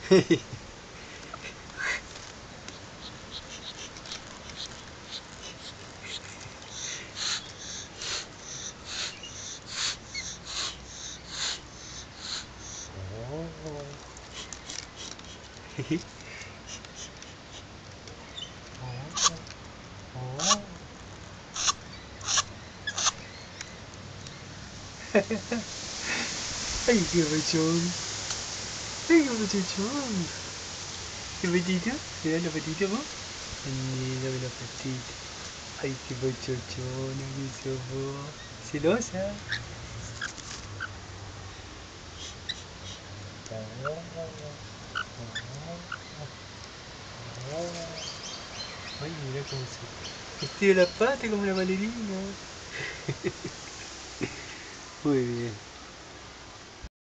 Ay, qué pachón. Ay, qué muchachón. ¿Qué patito? ¿Me da la patita vos? Ay, dame la patita. Ay, qué pachachona que sos vos. ¿Celosa? Ay, mira cómo se estira la pata como una bailarina. Muy bien.